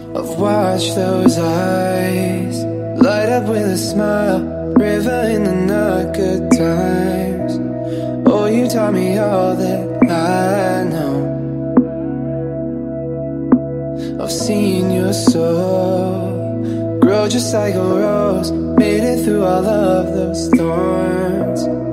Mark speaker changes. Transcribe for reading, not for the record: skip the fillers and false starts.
Speaker 1: I've watched those eyes light up with a smile, river in the not good times. Oh, you taught me all that I know. I've seen your soul grow just like a rose, made it through all of those thorns.